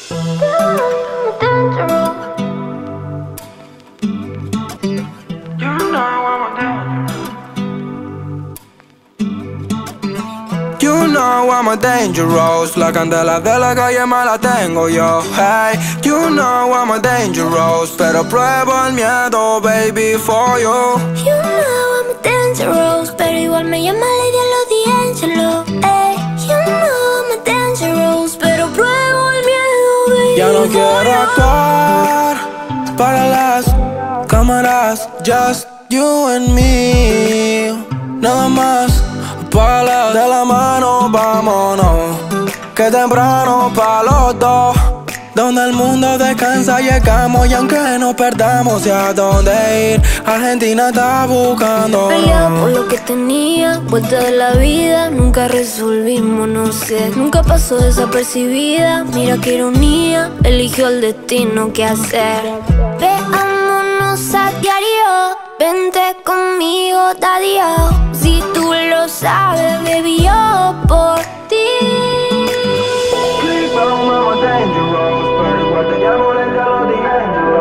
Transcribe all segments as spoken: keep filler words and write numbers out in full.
You know I'm a dangerous. La candela de la calle me la tengo yo. Hey, you know I'm a dangerous. Pero pruebo el miedo, baby, for you. You know I'm a dangerous. Pero igual me llama Lady D'Angelo. Hey, you know I'm a dangerous. Pero pruebo el miedo, baby. Ya no quiero actuar para las cámaras. Just you and me. Nada más. Pala de la mano, vámonos. Que temprano pa' los dos. Donde el mundo descansa llegamos. Y aunque nos perdamos, y a dónde ir, Argentina está buscando. Peleaba por lo que tenía, vuelta de la vida. Nunca resolvimos, no sé. Nunca pasó desapercibida. Mira qué ironía, eligió el destino, qué hacer. Veámonos a diario. Vente conmigo, daddy. Si tú lo sabes, baby, yo por ti. Please don't mama dangerous. Pero igual te llamo Lady D'Angelo.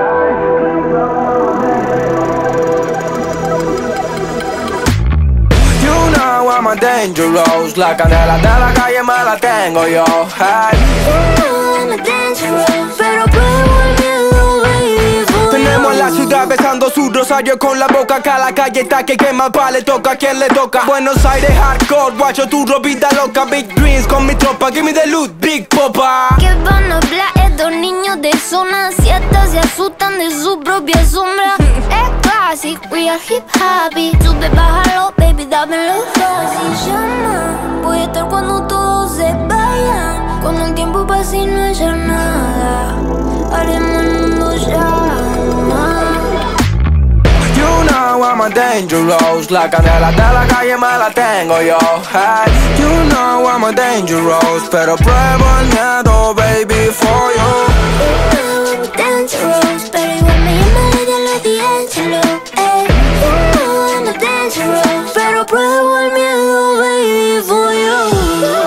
You know I'm a dangerous. La candela de la calle me la tengo yo. Hey. You know I'm a dangerous. Pero pruebo el miedo, baby, for Tenemos you. la ciudad besando su rosario con la boca. Acá la calle está que quema pa' le toca a quien le toca. Buenos Aires hardcore, guacho tu ropita loca. Big dreams con mi tropa, give me the loot, big popa. ¿Qué van a hablar estos niños de zona siete? Se asustan de su propia sombra. Es clásico, we are hip happy. Sube, bájalo, baby, dámelo fácil. Llama, voy a estar cuando todos se vayan. Cuando el tiempo pase y no haya nada, haremos el mundo llama. You know I'm a dangerous. La candela de la calle me la tengo yo. Hey, you know I'm a dangerous. Pero pruebo el miedo, baby, for you. You know I'm dangerous, pero igual me llama Lady D'Angelo. Ey, you know I'm dangerous, pero pruebo el miedo, baby, for you.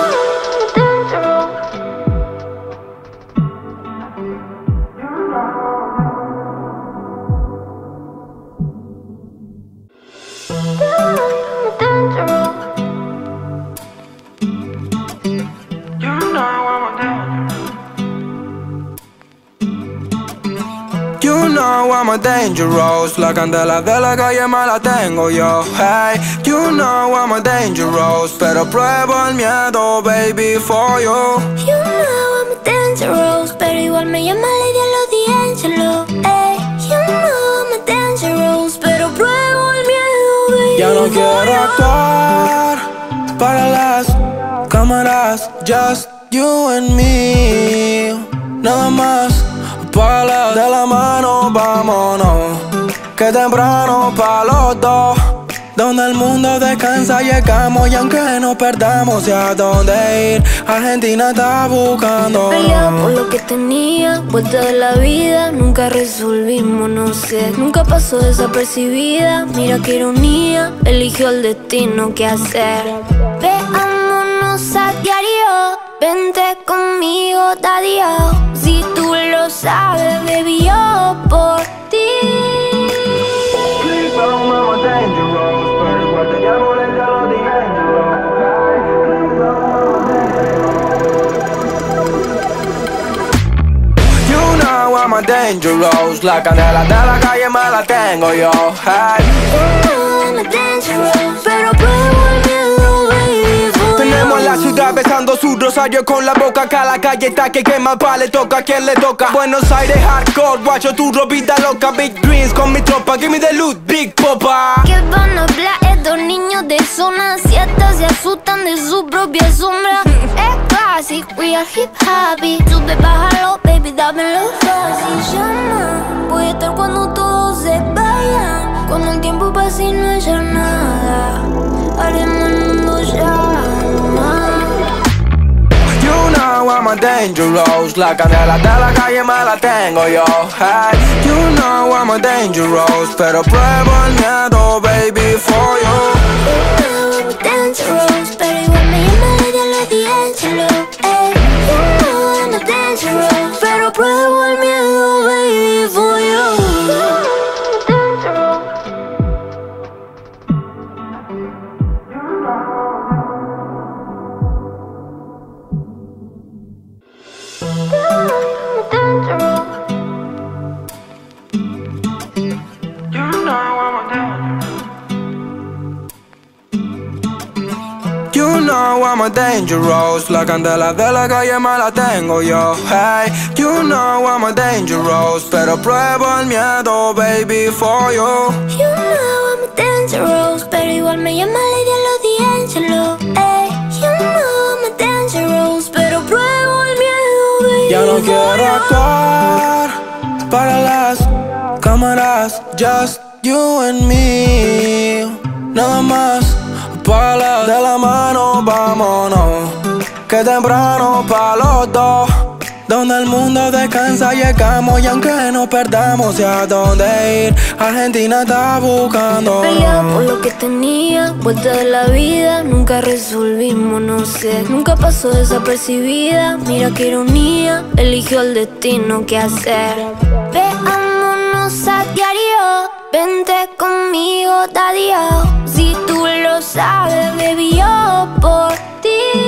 You know I'm a dangerous. La candela de la calle me la tengo yo. Hey, you know I'm a dangerous. Pero pruebo el miedo, baby, for you. You know I'm dangerous, pero igual me llama Lady D'Angelo. Ey, you know I'm dangerous, pero pruebo el miedo, baby. Ya no quiero actuar para las cámaras. Just you and me. Nada más. Pala de la mano, vámonos. Que temprano pa' los dos. Donde el mundo descansa llegamos. Y aunque nos perdamos, y a dónde ir, Argentina está buscando. Peleaba por lo que tenía, vuelta de la vida. Nunca resolvimos, no sé. Nunca pasó desapercibida. Mira qué ironía, eligió el destino, qué hacer. Veámonos a diario. Vente conmigo, daddy. Si tú lo sabes, baby, yo por ti. Please don't mama dangerous. Pero igual te llamo Lady D'Angelo. You know I'm a dangerous. La candela de la calle me la tengo yo. Hey. You know I'm dangerous, pero pruebo el miedo, baby, for Tenemos you. la ciudad besando su rosario con la boca. Acá la calle está que quema pa' le toca a quien le toca. Buenos Aires hardcore, guacho tu ropita loca. Big dreams con mi tropa, give me the loot, big popa. ¿Qué van a hablar estos niños de zona siete? Se asustan de su propia sombra. Es clásico, we are hip happy. Sube, bájalo, baby, dámelo fácil. Llama, voy a estar cuando todos se vayan. Cuando el tiempo pase y no haya nada, haremos el mundo llama. You know I'm a dangerous. La candela de la calle me la tengo yo. Hey, you know I'm a dangerous. Pero pruebo el miedo, baby, for you. You know I'm dangerous, pero igual me llama Lady D'Angelo. Ey, you know I'm dangerous. I'm a dangerous. La candela de la calle me la tengo yo. Hey, you know I'm a dangerous. Pero pruebo el miedo, baby, for you. You know I'm a dangerous, pero igual me llama Lady a los D'Angelo. Hey, you know I'm a dangerous, pero pruebo el miedo, baby. Ya no quiero actuar para las cámaras, just you and me. Nada más, para de la mano, vámonos. Que temprano pa' los dos. Donde el mundo descansa llegamos y aunque nos perdamos sé a dónde ir. Argentina está buscando. Peleaba por lo que tenía, vuelta de la vida, nunca resolvimos, no sé. Nunca pasó desapercibida, mira qué ironía, eligió el destino que hacer. Veámonos a diario, vente conmigo, daddy-o. Si tú lo sabes, baby, yo por ti.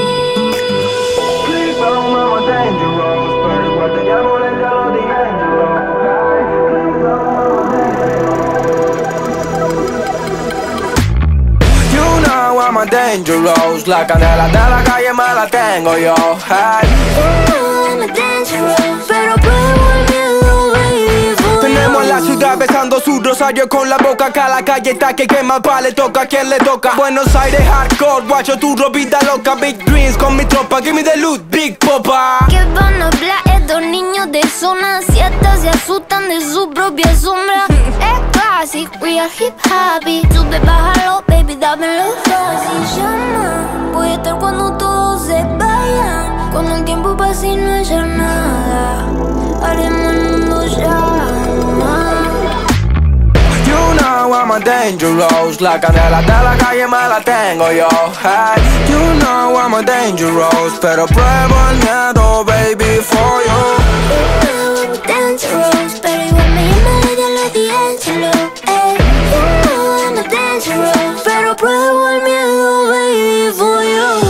I'm a dangerous. La candela de la calle me la tengo yo. Hey. I'm a dangerous, pero pruebo el miedo, baby, for Tenemos you. la ciudad besando su rosario con la boca. Acá la calle está que quema pa' le toca a quien le toca. Buenos Aires hardcore, guacho tu ropita loca. Big dreams con mi tropa, give me the loot, big popa. ¿Qué van a hablar estos niños de zona siete? Se asustan de su propia sombra. Es classic, we are hip happy. Sube, bájalo, baby, dámelo fácil. Llama, voy a estar cuando todos se vayan. Cuando el tiempo pase y no haya nada, haremos el mundo llama. You know I'm a dangerous. La candela de la calle me la tengo yo. Hey. You know I'm a dangerous. Pero pruebo el miedo, baby, for you. You know I'm a dangerous, pero igual me llama Lady a los D'Angelo. Ey, you know I'm a dangerous, pero pruebo el miedo, baby, for you.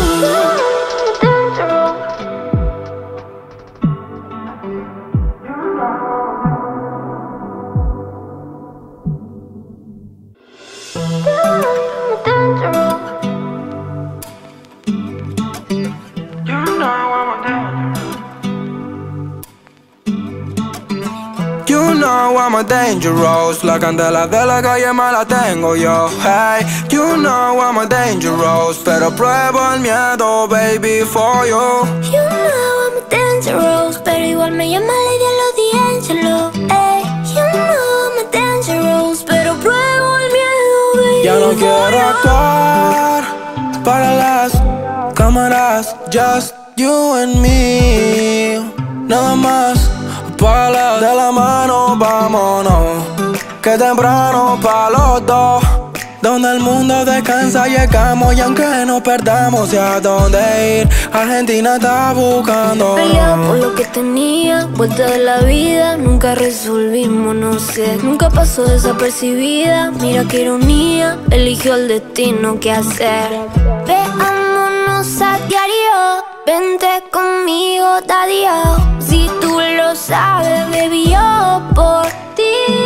You know I'm a dangerous. La candela de la calle me la tengo yo. Hey, you know I'm a dangerous. Pero pruebo el miedo, baby, for you. You know I'm a dangerous, pero igual me llama Lady a los D'Angelo. Ey, you know I'm a dangerous, pero pruebo el miedo, baby. Ya no quiero actuar para las cámaras, just you and me. Nada más, para de la mano, vámonos. Que temprano pa' los dos. Donde el mundo descansa llegamos y aunque nos perdamos sé a dónde ir. Argentina está buscando. Peleaba por lo que tenía, vuelta de la vida, nunca resolvimos, no sé. Nunca pasó desapercibida, mira qué ironía, eligió el destino que hacer. Veámonos a diario, vente conmigo, daddy-o. Si tú lo sabes, baby, yo por ti.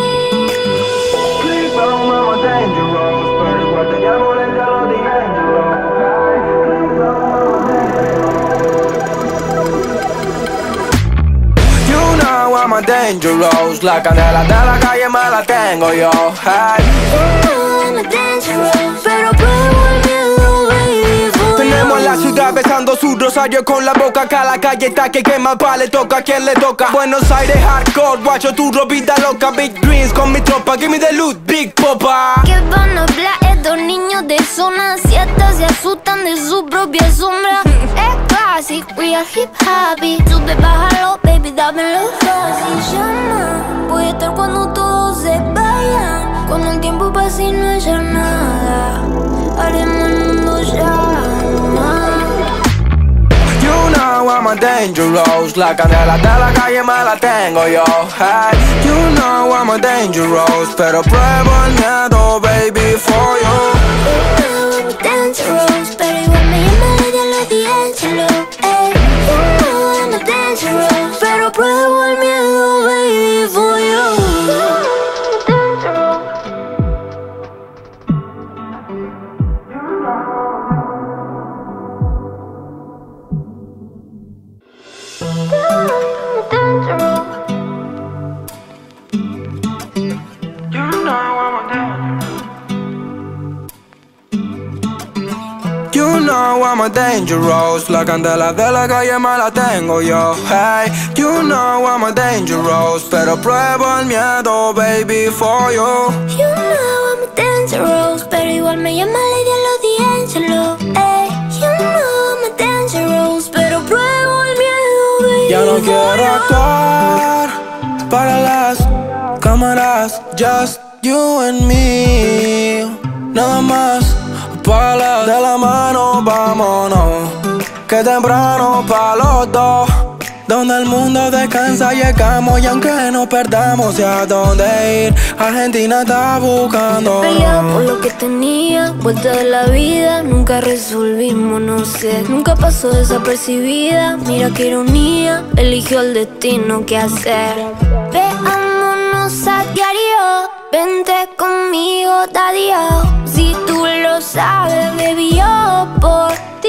You know I'm a dangerous. La candela de la calle me la tengo yo. Hey. You know I'm a dangerous, pero pruebo el miedo, baby, for Tenemos you. la ciudad besando su rosario con la boca. Acá la calle está que quema pa' le toca a quien le toca. Buenos Aires hardcore, guacho tu ropita loca. Big dreams con mi tropa, give me the loot, big popa. ¿Qué van a hablar estos niños de zona siete? Se asustan de su propia sombra. Es classic, we are hip happy. Sube, bájalo, baby, dámelo fácil. Llama, voy a estar cuando todos se vayan. Cuando el tiempo pase y no haya nada, haremos el mundo llama. You know I'm a dangerous. La candela de la calle me la tengo yo. Hey. You know I'm a dangerous. Pero pruebo el miedo, baby, for you. You know I'm a dangerous, pero igual me llama Lady a los D'Angelo. Ey, you know I'm a dangerous, pero pruebo el miedo, baby, for you. I'm a dangerous. La candela de la calle me la tengo yo. Hey, you know I'm a dangerous. Pero pruebo el miedo, baby, for you. You know I'm a dangerous, pero igual me llama Lady a los D'Angelo. Hey, you know I'm a dangerous, pero pruebo el miedo, baby. Ya no quiero actuar para las cámaras, just you and me. Nada más, para de la mano, vámonos. Que temprano pa' los dos. Donde el mundo descansa llegamos. Y aunque nos perdamos, sé a dónde ir. Argentina está buscando. Peleaba por lo que tenía, vuelta de la vida. Nunca resolvimos, no sé. Nunca pasó desapercibida. Mira qué ironía, eligió el destino que hacer. Veámonos a diario. Vente conmigo, daddy. Si tú lo sabes, baby, yo por ti.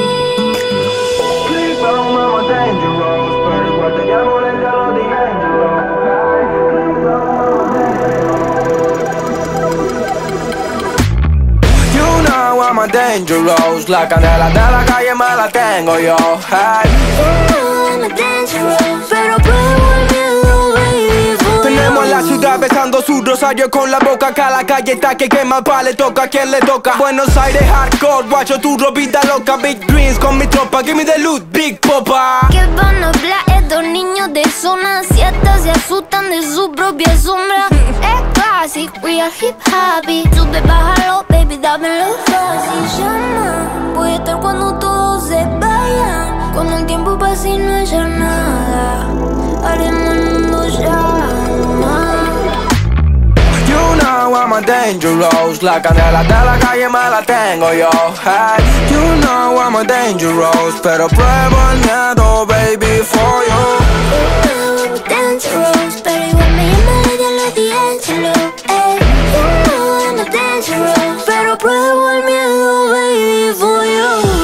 You know I'm a dangerous. La candela de la calle me la tengo yo. Hey. You know I'm a dangerous, pero pruebo el miedo, baby, for Tenemos you. la ciudad besando su rosario con la boca. Acá la calle está que quema pa' le toca a quien le toca. Buenos Aires hardcore, guacho tu ropita loca. Big dreams con mi tropa, give me the loot, big popa. ¿Qué van a hablar estos niños de zona siete? Se asustan de su propia sombra. Es clásico, we are hip happy. Sube, bájalo, baby, dámelo fácil. Llama, voy a estar cuando todos se vayan. Cuando el tiempo pase y no haya nada, haremos el mundo llama. You know I'm a dangerous. La candela de la calle me la tengo yo. Hey. You know I'm a dangerous. Pero pruebo el miedo, baby, for you. You know I'm a dangerous, pero igual me llama Lady a los D'Angelo. Ey, you know I'm a dangerous, pero pruebo el miedo, baby, for you.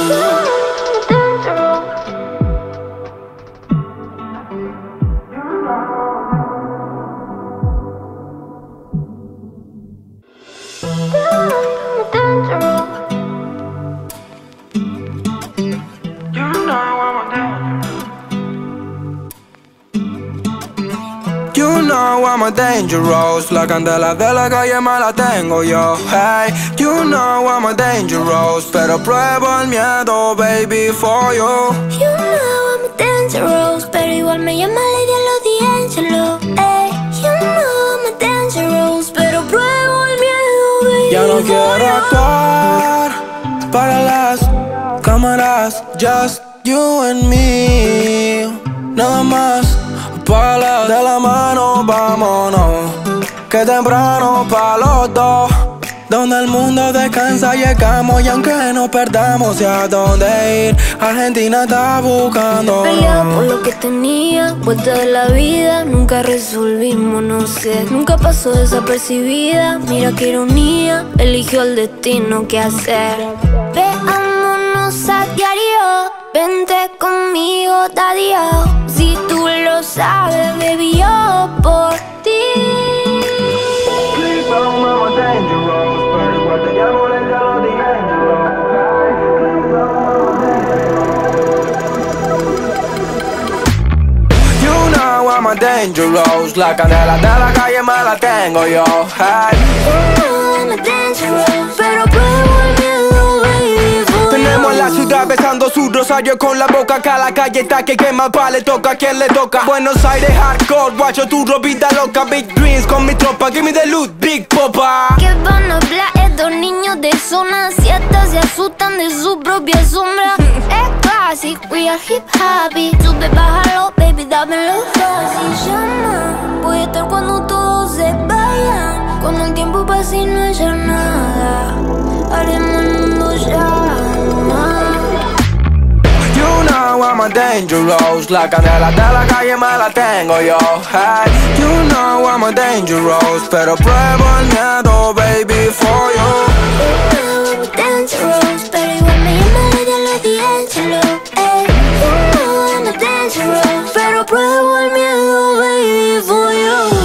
You know I'm a dangerous. La candela de la calle me la tengo yo. Hey, you know I'm a dangerous. Pero pruebo el miedo, baby, for you. You know I'm a dangerous, pero igual me llama Lady a los D'Angelo. Ey, you know I'm a dangerous, pero pruebo el miedo, baby. Ya no quiero actuar para las cámaras, just you and me. Nada más, para de la mano, vámonos. Que temprano pa' los dos. Donde el mundo descansa llegamos. Y aunque nos perdamos, sé a dónde ir. Argentina está buscando. Peleaba por lo que tenía, vuelta de la vida. Nunca resolvimos, no sé. Nunca pasó desapercibida. Mira qué ironía, eligió el destino que hacer. Veámonos a diario. Vente conmigo, daddy. Si tú lo sabes, baby, yo por ti. You know I'm a dangerous. La candela de la calle me la tengo yo. Hey. You know I'm a dangerous, pero pruebo el miedo, baby, for Tenemos you. la ciudad besando su rosario con la boca. Acá la calle está que quema pa' le toca a quien le toca. Buenos Aires hardcore, guacho tu ropita loca. Big dreams con mi tropa, give me the loot, big popa. ¿Qué van a hablar estos niños de zona siete? Se asustan de su propia sombra. Es clásico, we are hip happy. Sube, bájalo, baby, dámelo fácil. Llama, voy a estar cuando todos se vayan. Cuando el tiempo pase y no haya nada, haremos el mundo llama. You know I'm a dangerous. La candela de la calle me la tengo yo. Hey. You know I'm a dangerous. Pero pruebo el miedo, baby, for you. You know I'm a dangerous, pero igual me llama Lady a los D'Angelo. Ey, you know I'm a dangerous, pero pruebo el miedo, baby, for you.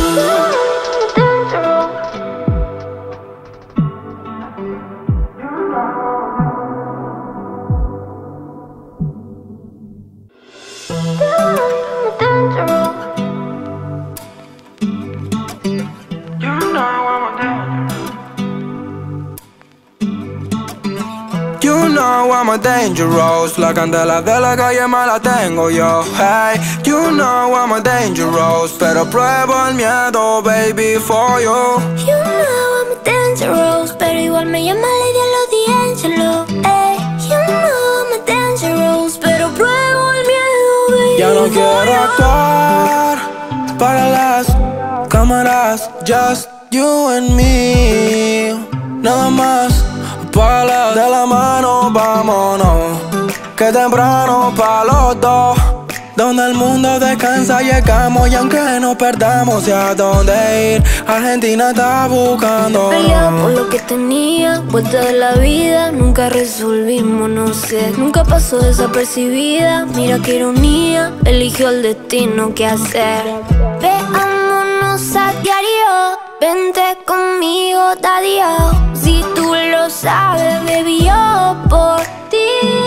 I'm dangerous. La candela de la calle me la tengo yo. Hey, you know I'm dangerous, pero pruebo el miedo, baby, for you. You know I'm dangerous, pero igual me llama Lady D'Angelo. Hey, you know I'm dangerous, pero pruebo el miedo, baby. Ya no quiero actuar para las cámaras, just you and me. Nada más, para de la mano, vámonos. Que temprano pa' los dos, donde el mundo descansa llegamos. Y aunque nos perdamos, ya a dónde ir, Argentina está buscando. Peleaba por lo que tenía, vuelta de la vida, nunca resolvimos, no sé. Nunca pasó desapercibida, mira qué ironía, eligió el destino, qué hacer. Veámonos a diario, vente conmigo, daddy, si tú lo sabes, baby, yo por ti.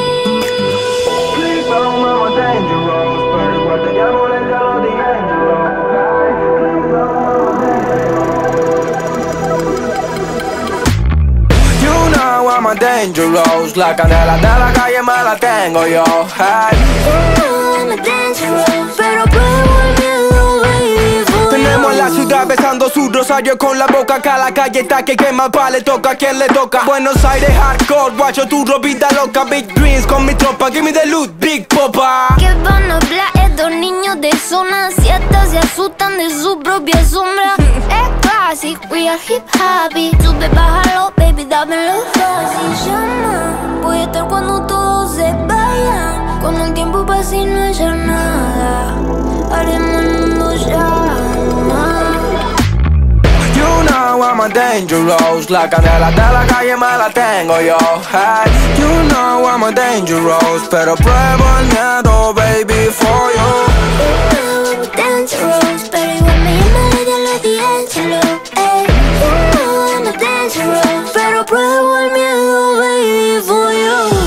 I'm dangerous, la candela de la calle me la tengo yo. Hey, you know I'm dangerous, pero pruebo el miedo, baby, for tenemos you. la ciudad besando su rosario con la boca. Acá la calle está que quema pa' le toca a quien le toca. Buenos Aires hardcore, guacho tu ropita loca. Big dreams con mi tropa, give me the loot, big popa. ¿Qué van a hablar estos niños de zona siete? Se asustan de su propia sombra. Es classic, we are hip happy. Sube, bájalo, baby, dámelo fácil. Llama, voy a estar cuando todos se vayan. Cuando el tiempo pase y no haya nada, haremos el mundo llama. You know I'm dangerous, la candela de la calle me la tengo yo. Hey, you know I'm dangerous, pero pruebo el miedo, baby, for you. You know I'm dangerous, pero igual me llama Lady D'Angelo. Hey, you know I'm dangerous, pero pruebo el miedo, baby, for you.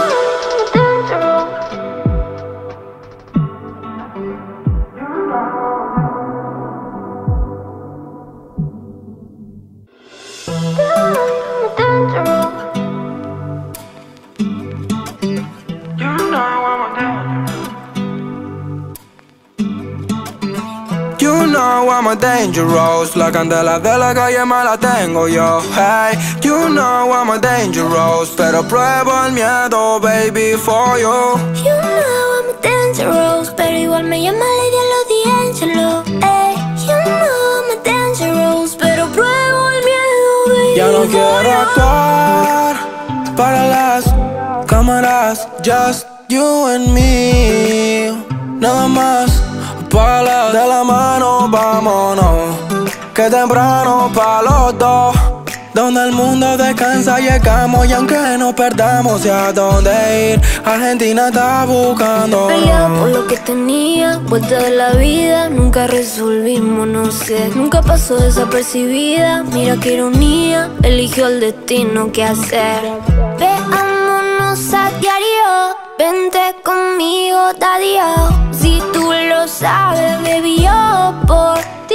You know I'm dangerous, la candela de la calle me la tengo yo. Hey, you know I'm dangerous, pero pruebo el miedo, baby, for you. You know I'm dangerous, pero igual me llama Lady D'Angelo. Hey, you know I'm dangerous, pero pruebo el miedo, baby. Ya no quiero actuar para las cámaras, just you and me. Nada más, para de la mano, vámonos. Que temprano pa' los dos, donde el mundo descansa llegamos. Y aunque nos perdamos, ya a dónde ir, Argentina está buscando. Peleaba por lo que tenía, vuelta de la vida, nunca resolvimos, no sé. Nunca pasó desapercibida, mira qué ironía, eligió el destino, qué hacer. Veámonos a diario, vente conmigo, daddy, si tú lo sabes, baby, yo por ti.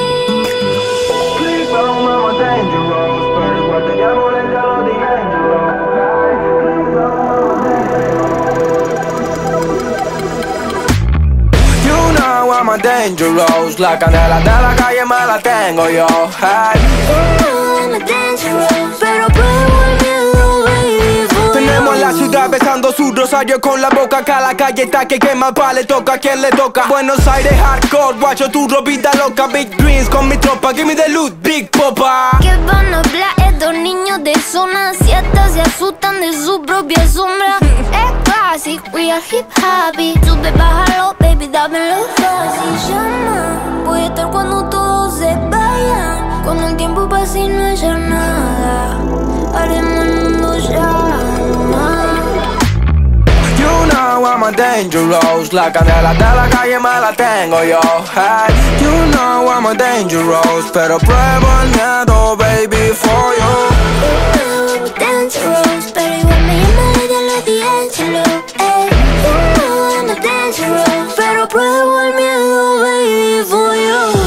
You know I'm dangerous, la candela de la calle me la tengo yo. Hey, You know I'm dangerous, pero pruebo el miedo, baby, for tenemos you. la ciudad besando su rosario con la boca. Acá la calle está que quema pa' le toca a quien le toca. Buenos Aires hardcore, guacho tu ropita loca. Big dreams con mi tropa, give me the loot, big popa. ¿Qué van a hablar estos niños de zona siete? Se asustan de su propia sombra. Es classic, we are hip happy. Sube, bájalo, baby, dámelo fácil. Llama, voy a estar cuando todos se vayan. Cuando el tiempo pase y no haya nada, haremos el mundo llama. You know I'm dangerous, la candela de la calle me la tengo yo. Hey, you know I'm dangerous, pero pruebo el miedo, baby, for you. You know I'm dangerous, pero igual me llama Lady D'Angelo. Hey, you know I'm dangerous, pero pruebo el miedo, baby, for you.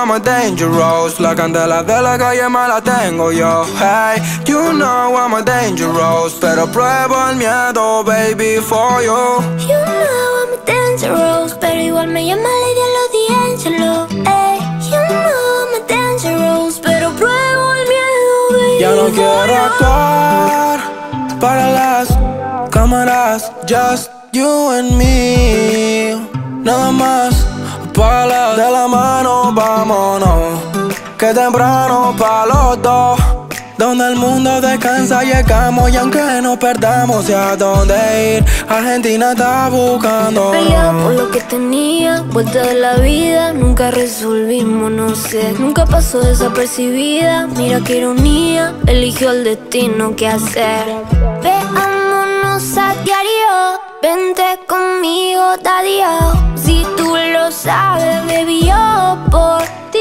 I'm a dangerous. La candela de la calle me la tengo yo. Hey, you know I'm a dangerous. Pero pruebo el miedo, baby, for you. You know I'm a dangerous, pero igual me llama Lady D'Angelo. Hey, you know I'm a dangerous, pero pruebo el miedo, baby. Ya no quiero actuar para las cámaras, just you and me. Nada más, para de la mano, vámonos. Que temprano pa' los dos. Donde el mundo descansa llegamos y aunque nos perdamos sé a dónde ir. Argentina está buscando. Peleaba por lo que tenía, vuelta de la vida, nunca resolvimos, no sé. Nunca pasó desapercibida, mira qué ironía, eligió el destino que hacer. Veámonos a diario, vente conmigo, daddy-o. Si tú lo sabes, baby, yo por ti.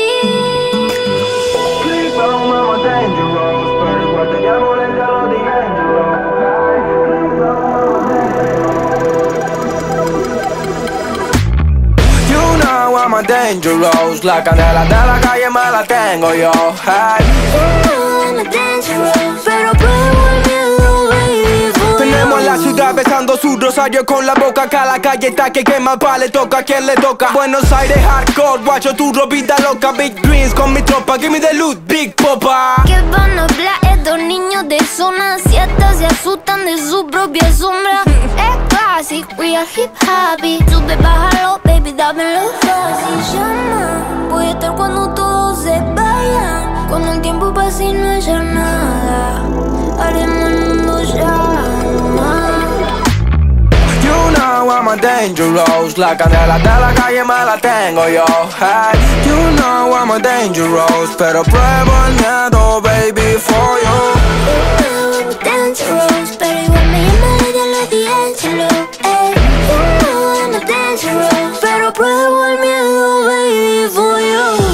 I'm a dangerous. La candela de la calle me la tengo yo. Hey. I'm a dangerous, pero pruebo el miedo, baby, for Tenemos you. la ciudad besando su rosario con la boca. Acá la calle está que quema pa' le toca a quien le toca. Buenos Aires hardcore, guacho tu ropita loca. Big dreams con mi tropa, give me the loot, big popa. ¿Qué van a hablar estos niños de zona siete? Se asustan de su propia sombra. Es classic, we are hip happy. Sube, bájalo, baby, dámelo fácil. Llama, voy a estar cuando todos se vayan. Cuando el tiempo pase y no haya nada, haremos el mundo llama. You know I'm a dangerous. La candela de la calle me la tengo yo. Hey. You know I'm a dangerous. Pero pruebo el miedo, baby, for you. You know I'm a dangerous, pero igual me llama Lady D'Angelo. Ey, you know I'm a dangerous, pero pruebo el miedo, baby, for you.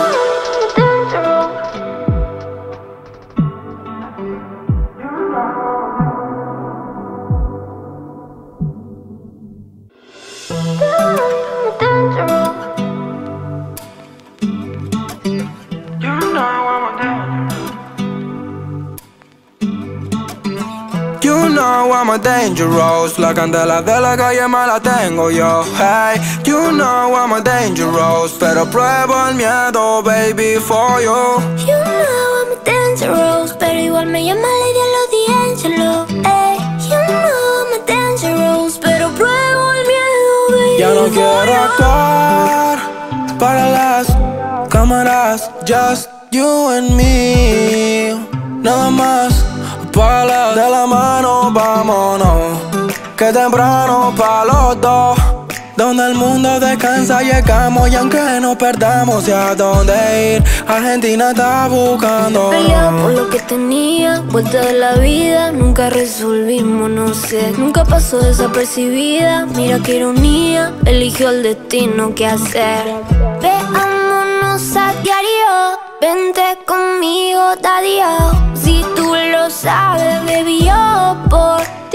You know I'm a dangerous. La candela de la calle me la tengo yo. Hey, you know I'm a dangerous. Pero pruebo el miedo, baby, for you. You know I'm a dangerous, pero igual me llama Lady D'Angelo. Ey, you know I'm a dangerous, pero pruebo el miedo, baby. Ya no quiero actuar para las cámaras, just you and me. Nada más, para de la mano, vámonos. Que temprano pa' los dos. Donde el mundo descansa llegamos y aunque nos perdamos sé a dónde ir. Argentina está buscando. Peleaba por lo que tenía, vuelta de la vida, nunca resolvimos, no sé. Nunca pasó desapercibida, mira qué ironía, eligió el destino que hacer. Veámonos a diario, vente conmigo, daddy-o. Si tú lo sabes, baby, yo por ti.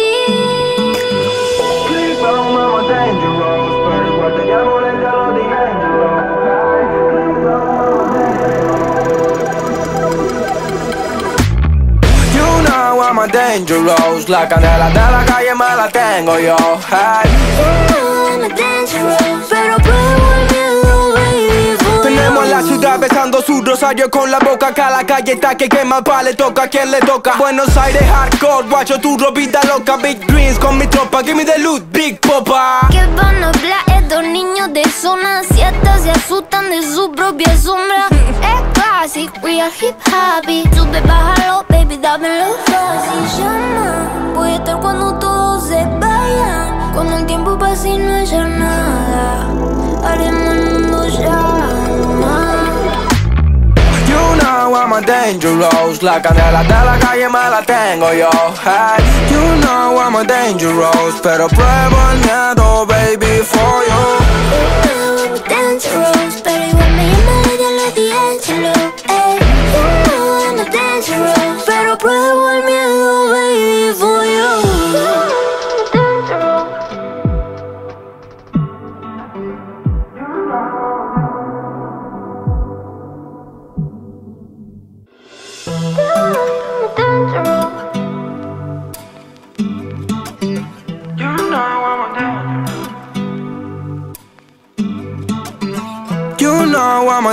You know I'm a dangerous. La candela de la calle me la tengo yo. Hey. You know I'm a dangerous, pero pruebo el miedo, baby, for Tenemos you. la ciudad besando su rosario con la boca. Acá la calle está que quema pa' le toca a quien le toca. Buenos Aires hardcore, guacho tu ropita loca. Big dreams con mi tropa, give me the loot, big popa. ¿Qué van a hablar estos niños de zona siete? Se asustan de su propia sombra. Es classic, we are hip happy. Sube, bájalo, baby, dámelo fácil. Llama, voy a estar cuando todos se vayan. Cuando el tiempo pase y no haya nada, haremos el mundo llama. You know I'm a dangerous. La candela de la calle me la tengo yo. Hey. You know I'm a dangerous. Pero pruebo el miedo, baby, for you. You know I'm a dangerous, pero igual me llama Lady D'Angelo. Ey, you know I'm a dangerous, pero pruebo el miedo, baby, for you.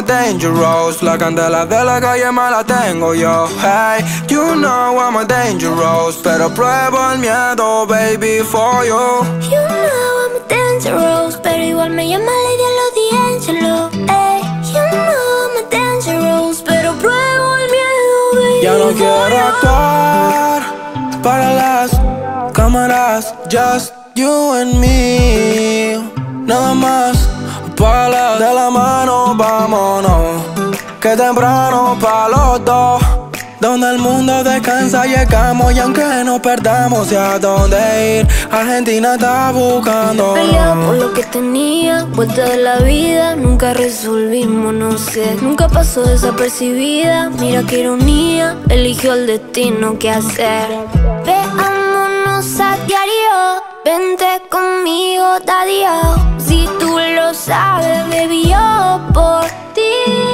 I'm dangerous. La candela de la calle me la tengo yo. Hey, you know I'm dangerous, pero pruebo el miedo, baby, for you. You know I'm dangerous, pero igual me llama Lady D'Angelo. Hey, you know I'm dangerous, pero pruebo el miedo, baby. Ya no quiero actuar para las cámaras, just you and me. Nada más, para de la mano, vámonos. Que temprano pa' los dos, donde el mundo descansa llegamos. Y aunque no perdamos, sé a dónde ir. Argentina está buscando. Peleaba por lo que tenía, vuelta de la vida. Nunca resolvimos, no sé. Nunca pasó desapercibida. Mira qué ironía, eligió el destino que hacer. Veámonos a diario, vente conmigo, daddy. Si tú lo sabes, baby, yo por ti.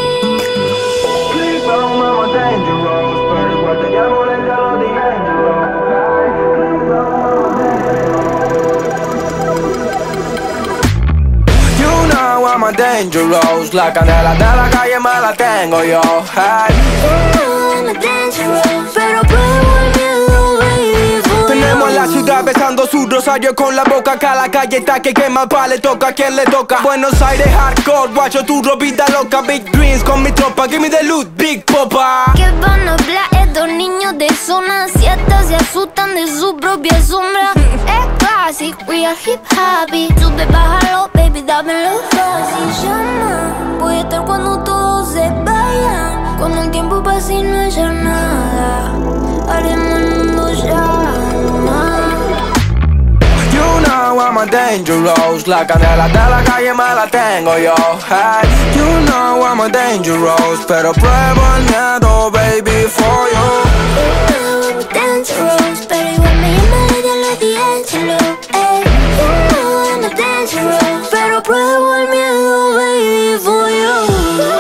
I'm dangerous, la candela de la calle me la tengo yo. Hey, you know I'm dangerous, pero pruebo el miedo, baby, for tenemos you. la ciudad besando su rosario con la boca. Acá la calle está que quema, pa' le toca a quien le toca. Buenos Aires hardcore, guacho tu ropita loca. Big dreams con mi tropa, give me the loot, big popa. ¿Qué van a hablar estos niños de zona siete? Se asustan de su propia sombra. Es clásico, we are hip happy. Sube, bájalo, baby, dámelo fácil. Llama, voy a estar cuando todos se vayan. Cuando el tiempo pase y no haya nada, haremos el mundo llama. You know I'm dangerous, la candela de la calle me la tengo yo. Hey, you know I'm dangerous, pero pruebo el miedo, baby, for you. You know I'm dangerous, pero igual me llama Lady D'Angelo. Hey, you know I'm dangerous, pero pruebo el miedo, baby, for you.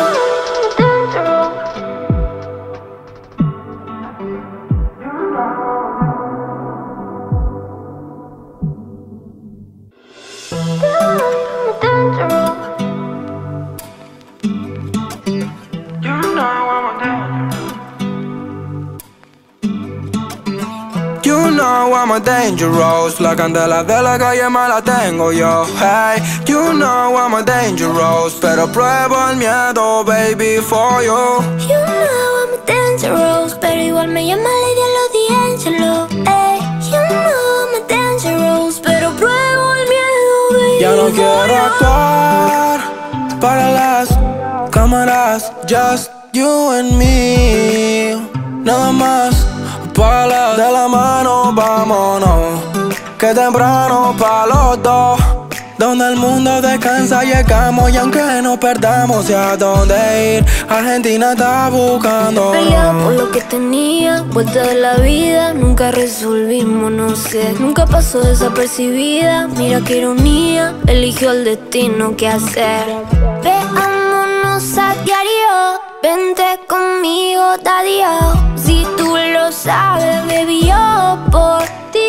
You know I'm dangerous, la candela de la calle me la tengo yo. Hey, you know I'm dangerous, pero pruebo el miedo, baby, for you. You know I'm dangerous, pero igual me llama Lady D'Angelo. Hey, you know I'm dangerous, pero pruebo el miedo, baby. Ya no quiero actuar para las cámaras, just you and me. Nada más, para de la mano, vámonos. Que temprano pa' los dos, donde el mundo descansa llegamos. Y aunque no perdamos, sé a dónde ir. Argentina está buscando. Peleaba por lo que tenía, vuelta de la vida. Nunca resolvimos, no sé. Nunca pasó desapercibida. Mira qué ironía, eligió el destino que hacer. Veámonos a diario, vente conmigo, daddy. Si tú lo sabes, baby, yo por ti.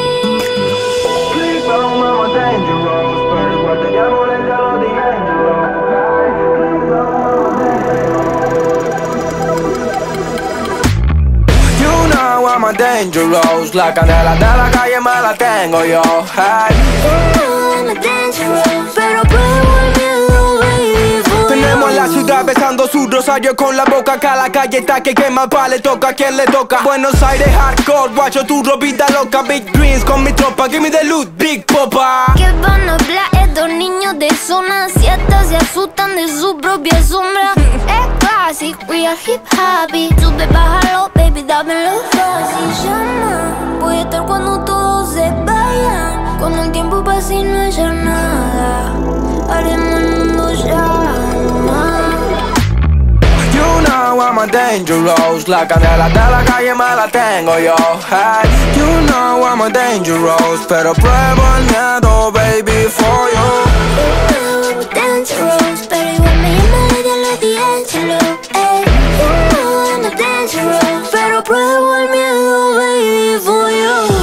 You know I'm dangerous, la candela de la calle me la tengo yo. Hey, You know I'm dangerous, pero pruebo el miedo, baby, for tenemos you. la ciudad besando su rosario con la boca. Acá la calle está que quema, pa' le toca a quien le toca. Buenos Aires hardcore, guacho tu ropita loca. Big dreams con mi tropa, give me the loot, big popa. ¿Qué van a hablar estos niños de zona siete? Se asustan de su propia sombra. Es clásico, we are hip happy. Sube, bájalo, baby, dámelo fácil. Llama, voy a estar cuando todos se vayan. Cuando el tiempo pase y no haya nada, haremos el mundo llama. You know I'm dangerous, la candela de la calle me la tengo yo. Hey, you know I'm dangerous, pero pruebo el miedo, baby, for you. You know I'm dangerous, pero igual me llama Lady D'Angelo. Hey, you know I'm dangerous, pero pruebo el miedo, baby, for you.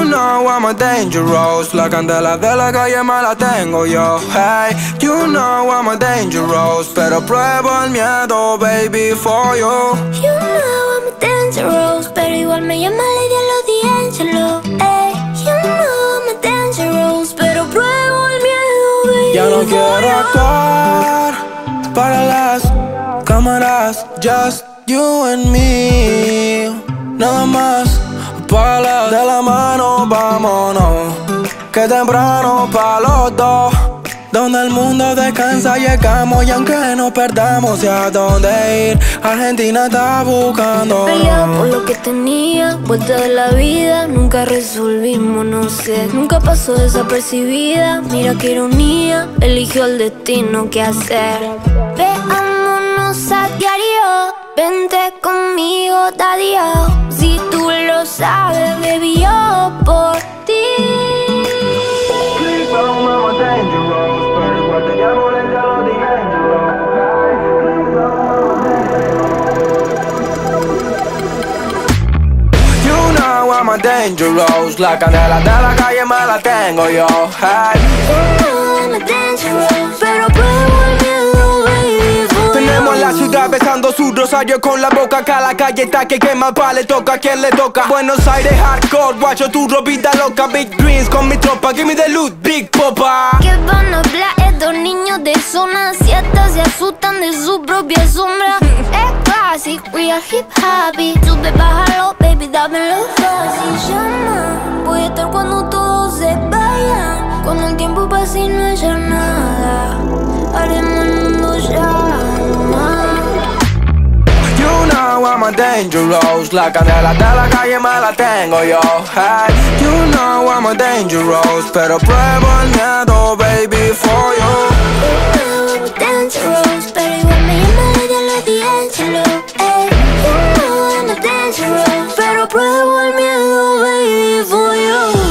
know I'm a dangerous. La candela de la calle me la tengo yo. Hey, you know I'm a dangerous. Pero pruebo el miedo, baby, for you. You know I'm a dangerous, pero igual me llama Lady D'Angelo. Hey, you know I'm a dangerous, pero pruebo el miedo, baby. Ya no quiero actuar para las cámaras, just you and me. Nada más, para de la mano, vámonos. Que temprano pa' los dos. Donde el mundo descansa llegamos. Y aunque nos perdamos, ¿y a dónde ir? Argentina está buscando. Peleaba por lo que tenía, vuelta de la vida. Nunca resolvimos, no sé. Nunca pasó desapercibida. Mira qué ironía, eligió el destino, qué hacer. Veámonos a diario. Vente conmigo, daddy. Si tú lo sabes, baby, yo por ti. You know I'm a dangerous. La candela de la calle me la tengo yo. Hey. You know I'm a dangerous, pero pruebo el miedo, baby, for Tenemos you. la ciudad besando su rosario con la boca. Acá la calle está que quema pa' le toca a quien le toca. Buenos Aires hardcore, guacho tu ropita loca. Big dreams con mi tropa, give me the loot, big popa. ¿Qué van a hablar estos niños de zona siete? Se asustan de su propia sombra. Es classic, we are hip happy. Sube, bájalo, baby, dámelo fácil. Llama, voy a estar cuando todos se vayan. Cuando el tiempo pase y no haya nada, haremos el mundo llama. You know I'm a dangerous. La candela de la calle me la tengo yo. Hey, you know I'm a dangerous. Pero pruebo el miedo, baby, for you. You know I'm dangerous, pero igual me llama Lady D'Angelo. Ey, you know I'm dangerous, pero pruebo el miedo, baby, for you.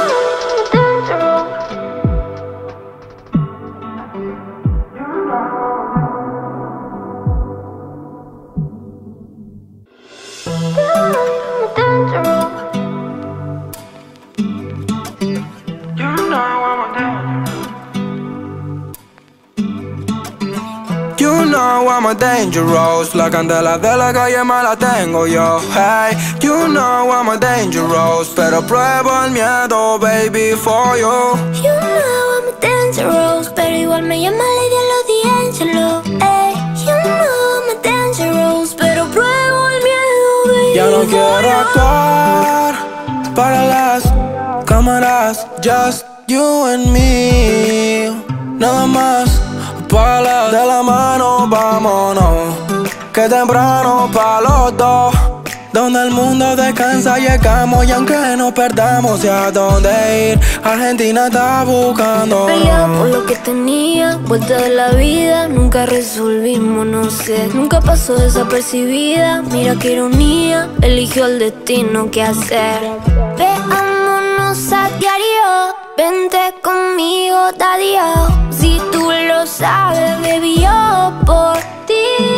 You know I'm a dangerous. La candela de la calle me la tengo yo. Hey, you know I'm a dangerous. Pero pruebo el miedo, baby, for you. You know I'm dangerous, pero igual me llama Lady D'Angelo. Ey, you know I'm dangerous, pero pruebo el miedo, baby. Ya no quiero actuar para las cámaras, just you and me. Nada más, para de la mano, vámonos. Que temprano pa' los dos. Donde el mundo descansa llegamos. Y aunque nos perdamos, ¿y a dónde ir? Argentina está buscando. Peleaba por lo que tenía, vuelta de la vida. Nunca resolvimos, no sé. Nunca pasó desapercibida. Mira qué ironía, eligió el destino, qué hacer. Veámonos a diario. Vente conmigo, daddy. Si tú lo sabes, baby, yo por ti.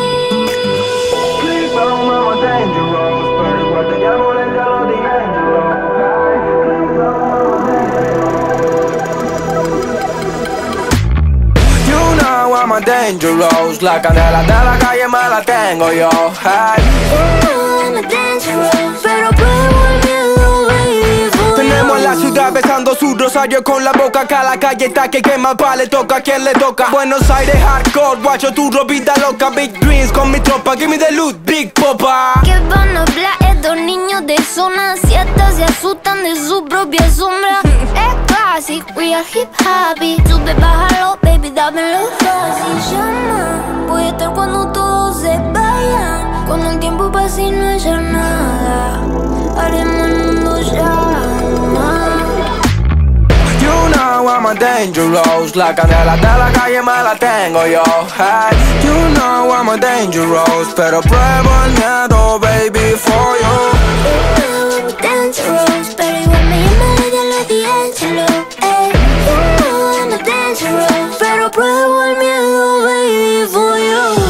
You know I'm a dangerous. La candela de la calle me la tengo yo. Hey. You know I'm dangerous, pero pruebo el miedo, baby, for Tenemos you. la ciudad besando su rosario con la boca. Acá la calle está que quema pa' le toca a quien le toca. Buenos Aires hardcore, guacho tu ropita loca. Big dreams con mi tropa, give me the loot, big popa. ¿Qué van a hablar estos niños de zona siete? Se asustan de su propia sombra. Es classic, we are hip happy. Sube, bájalo, baby, dámelo fácil. Llama, voy a estar cuando todos se vayan. Cuando el tiempo pase y no haya nada, haremos el mundo llama. You know I'm a dangerous. La candela de la calle me la tengo yo. Hey, you know I'm a dangerous. Pero pruebo el miedo, baby, for you. You know I'm dangerous, pero igual me llama Lady D'Angelo. Ey, you know I'm dangerous, pero pruebo el miedo, baby, for you.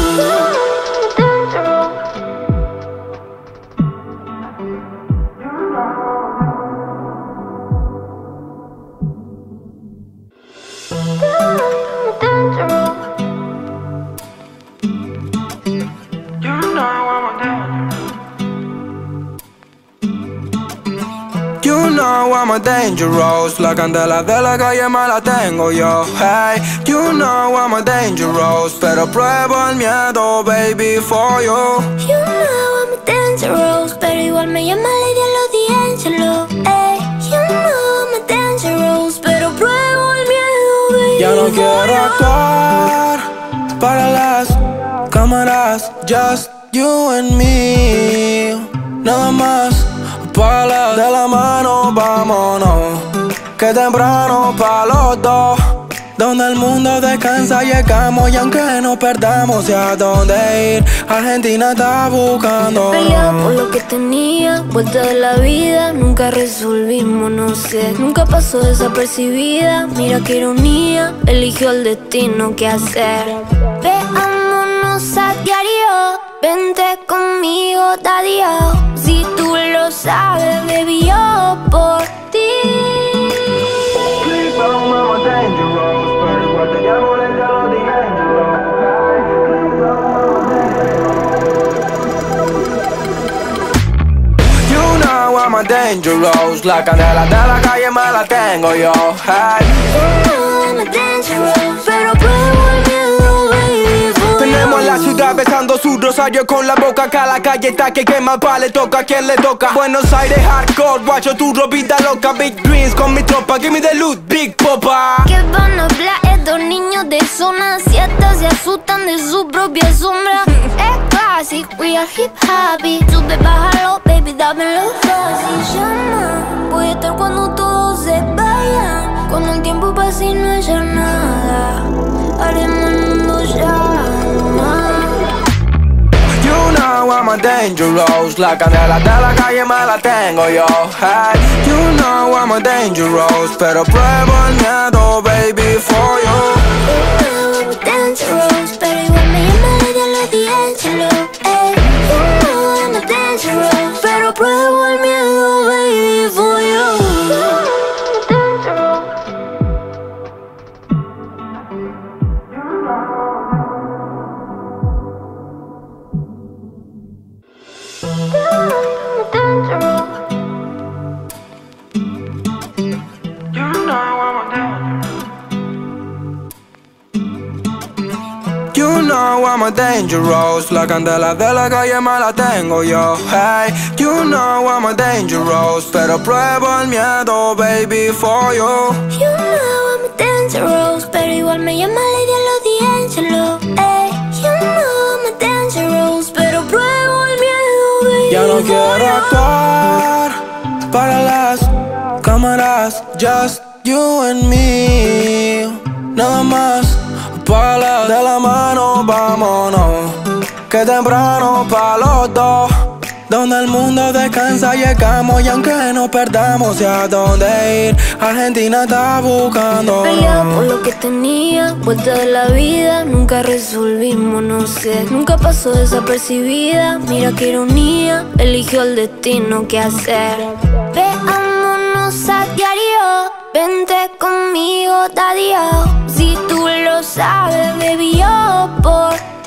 know I'm a dangerous. La candela de la calle me la tengo yo. Hey, you know I'm a dangerous. Pero pruebo el miedo, baby, for you. You know I'm a dangerous, pero igual me llama Lady D'Angelo. Hey, you know I'm a dangerous, pero pruebo el miedo, baby. Ya no quiero actuar para las cámaras, just you and me. Nada más, para de la mano, vámonos. Que temprano pa' los dos. Donde el mundo descansa llegamos y aunque no perdamos sé a dónde ir. Argentina está buscando. Peleaba por lo que tenía, vuelta de la vida, nunca resolvimos, no sé. Nunca pasó desapercibida, mira qué ironía, eligió el destino que hacer. Veámonos a diario, vente conmigo, daddy-o. Si tú lo sabes, baby, yo por ti. I'm a dangerous. La candela de la calle me la tengo yo. Hey. You know I'm a dangerous, pero pruebo el miedo, baby, for Tenemos you. la ciudad besando su rosario con la boca. Acá la calle está que quema pa' le toca a quien le toca. Buenos Aires hardcore, guacho tu ropita loca. Big dreams con mi tropa, give me the loot, Big Popa. ¿Qué van a hablar estos niños de zona siete? Se asustan de su propia sombra. Es classic, we are hip happy. Sube, bájalo, baby, dámelo fácil. Llama, voy a estar cuando todos se vayan. Cuando el tiempo pase y no haya nada, haremos el mundo llama. You know I'm a dangerous. La candela de la calle me la tengo yo. Hey. You know I'm a dangerous. Pero pruebo el miedo, baby, for you. You know I'm a dangerous, pero igual me llama Lady D'Angelo. Hey, you know I'm a dangerous, pero pruebo el miedo, baby, for you. You know I'm a dangerous. La candela de la calle me la tengo yo. Hey, you know I'm a dangerous. Pero pruebo el miedo, baby, for you. You know I'm a dangerous, pero igual me llama Lady D'Angelo. Hey, you know I'm a dangerous, pero pruebo el miedo, baby. Ya no quiero actuar para las cámaras, just you and me. Nada más, para de la mano, vámonos. Que temprano pa' los dos. Donde el mundo descansa llegamos y aunque no perdamos sé a dónde ir. Argentina está buscando. Peleaba por lo que tenía, vuelta de la vida, nunca resolvimos, no sé. Nunca pasó desapercibida, mira qué ironía, eligió el destino que hacer. Veámonos a diario, vente conmigo, daddy-o. Si tú lo sabes, baby, yo por ti.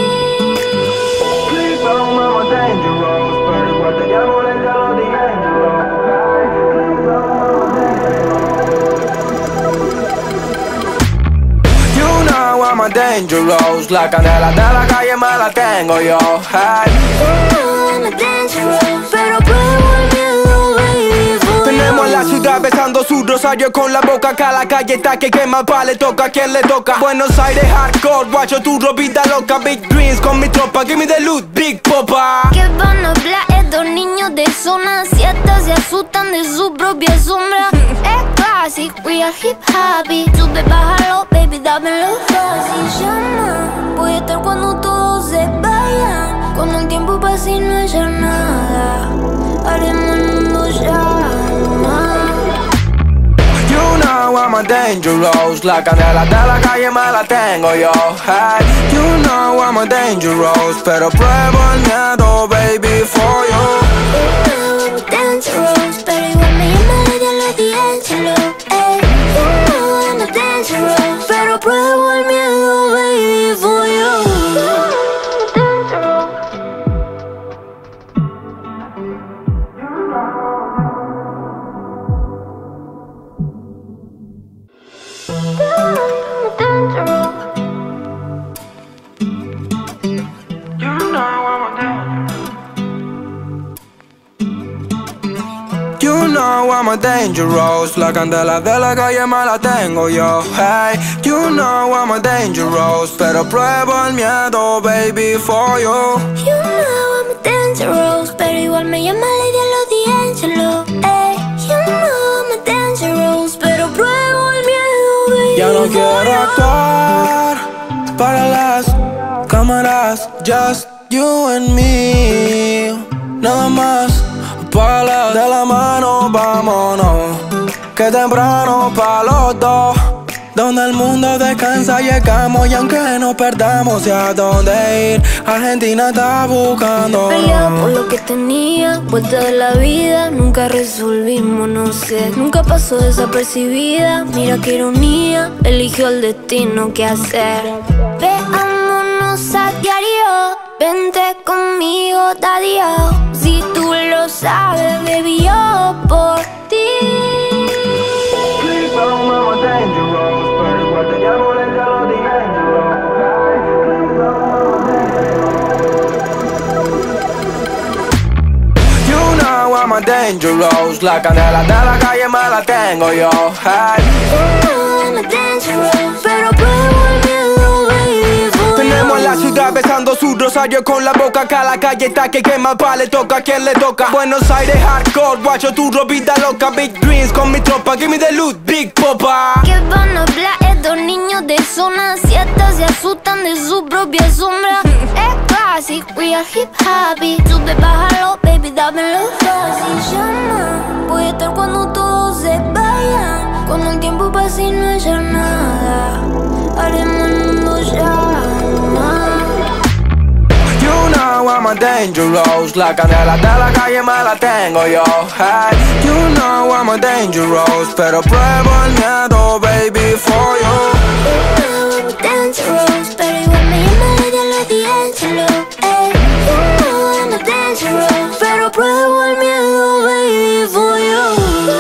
You know I'm a dangerous. La candela de la calle me la tengo yo. Hey. You know I'm a dangerous, pero pruebo el miedo, baby, for Tenemos you. la ciudad besando su rosario con la boca. Acá la calle está que quema pa' le toca a quien le toca. Buenos Aires hardcore, guacho tu ropita loca. Big dreams con mi tropa, give me the loot, Big Popa. ¿Qué van a hablar estos niños de zona siete? Se asustan de su propia sombra. Es classic, we are hip happy. Sube, bájalo, baby, dámelo fácil. Llama, voy a estar cuando todos se vayan. Cuando el tiempo pase y no haya nada, haremos el mundo llama. You know I'm a dangerous. La candela de la calle me la tengo yo. Hey. You know I'm a dangerous. Pero pruebo el miedo, baby, for you. You know I'm a dangerous, pero igual me llama Lady D'Angelo. Hey, you know I'm a dangerous, pero pruebo el miedo, baby, for you. You know I'm a dangerous. La candela de la calle me la tengo yo. Hey, you know I'm a dangerous. Pero pruebo el miedo, baby, for you. You know I'm a dangerous, pero igual me llama Lady D'Angelo. Hey, you know I'm a dangerous, pero pruebo el miedo, baby. Ya no quiero actuar para las cámaras, just you and me. Nada más, para de la mano, vámonos. Que temprano pa' los dos, donde el mundo descansa llegamos. Y aunque nos perdamos, y a dónde ir, Argentina está buscando. Peleaba por lo que tenía, vuelta de la vida, nunca resolvimos, no sé. Nunca pasó desapercibida, mira qué ironía, eligió el destino, qué hacer. Veámonos a diario, vente conmigo, daddy-o. Si tú lo sabes, baby, yo por ti. I'm a dangerous. La candela de la calle me la tengo yo. Hey. You know I'm a dangerous, pero pruebo el miedo, baby, for Tenemos you. la ciudad besando su rosario con la boca. Acá la calle está que quema pa' le toca a quien le toca. Buenos Aires hardcore, guacho tu ropita loca. Big dreams con mi tropa, give me the loot, big popa. ¿Qué van a hablar estos niños de zona siete? Se asustan de su propia sombra. Es clásico, we are hip happy. Sube, bájalo, baby, dámelo fácil. Llama, voy a estar cuando todos se vayan. Cuando el tiempo pase y no haya nada, haremos el mundo llama. You know I'm a dangerous. La candela de la calle me la tengo yo. Hey. You know I'm a dangerous. Pero pruebo el miedo, baby, for you. You know I'm a dangerous, pero igual me llama Lady D'Angelo. Ey, you know I'm a dangerous, pero pruebo el miedo, baby, for you.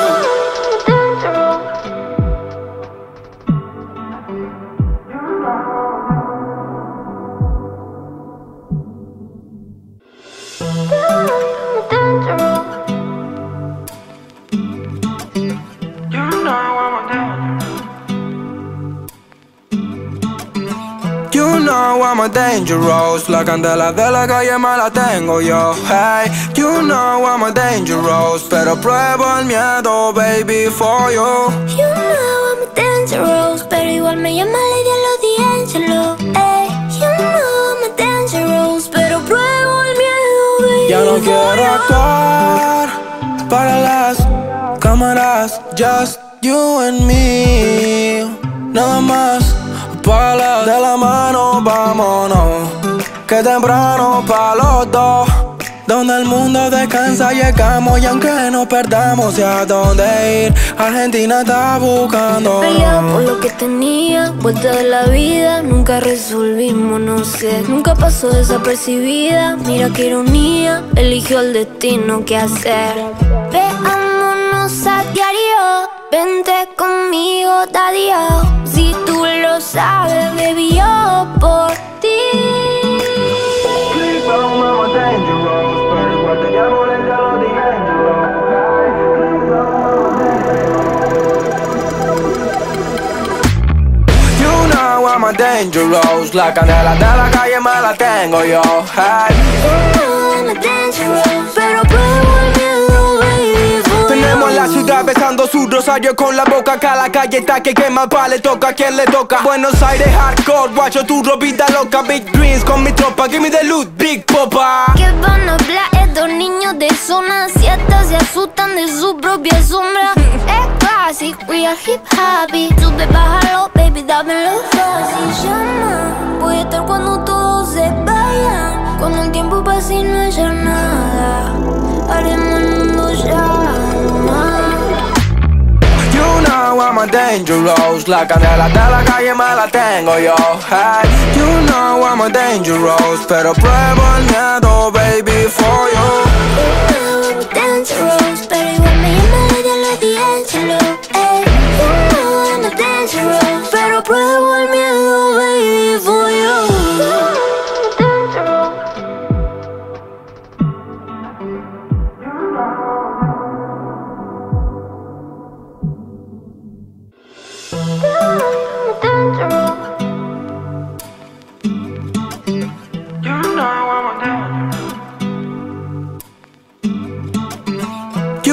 You know I'm a dangerous. La candela de la calle me la tengo yo. Hey, you know I'm a dangerous. Pero pruebo el miedo, baby, for you. You know I'm a dangerous, pero igual me llama Lady D'Angelo. Ey, you know I'm a dangerous, pero pruebo el miedo, baby. Ya no quiero actuar para las cámaras, just you and me. Nada más, para de la mano, vámonos. Que temprano pa' los dos, donde el mundo descansa llegamos. Y aunque nos perdamos, y a dónde ir, Argentina está buscando. Peleaba por lo que tenía, vuelta de la vida, nunca resolvimos, no sé. Nunca pasó desapercibida, mira qué ironía, eligió el destino, qué hacer. Veámonos a diario, vente conmigo, daddy-o. Si tú lo sabes, baby, yo por ti. You know I'm a dangerous. La candela de la calle me la tengo yo. Hey. You know I'm a dangerous, pero pruebo el miedo, baby, for Tenemos you. la ciudad besando su rosario con la boca. Acá la calle está que quema pa' le toca a quien le toca. Buenos Aires hardcore, guacho tu ropita loca. Big dreams con mi tropa, give me the loot, big popa. ¿Qué van a hablar estos niños de zona siete? Se asustan de su propia sombra. Es clásico, we are hip happy. Sube, bájalo, baby, dámelo fácil. Llama, voy a estar cuando todos se vayan. Cuando el tiempo pase y no haya nada, haremos el mundo llama. You know I'm a dangerous. La candela de la calle me la tengo yo. Hey. You know I'm a dangerous. Pero pruebo el miedo, baby, for you. You know I'm a dangerous, pero igual me llama Lady D'Angelo. Ey, you know I'm a dangerous, pero pruebo el miedo, baby, for you.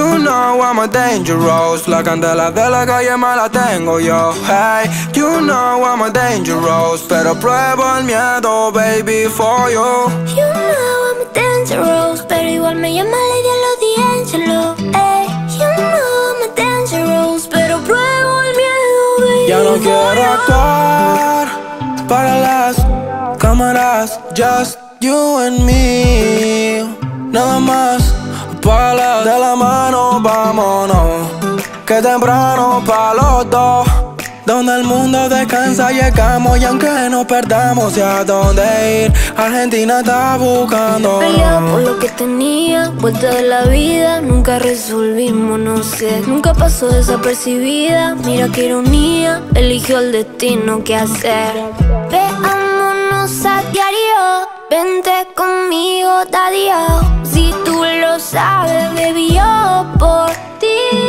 You know I'm a dangerous. La candela de la calle me la tengo yo. Hey, you know I'm a dangerous. Pero pruebo el miedo, baby, for you. You know I'm a dangerous, pero igual me llama Lady D'Angelo. Hey, you know I'm a dangerous, pero pruebo el miedo, baby. Ya no quiero actuar para las cámaras, just you and me. Nada más, para de la mano, vámonos. Que temprano pa' los dos. Donde el mundo descansa llegamos y aunque nos perdamos, sé a dónde ir. Argentina está buscando. Peleaba por lo que tenía, vuelta de la vida, nunca resolvimos, no sé. Nunca pasó desapercibida, mira qué ironía, eligió el destino que hacer. Veámonos a diario, vente conmigo, daddy-o. Si tú lo sabes, baby, yo por ti.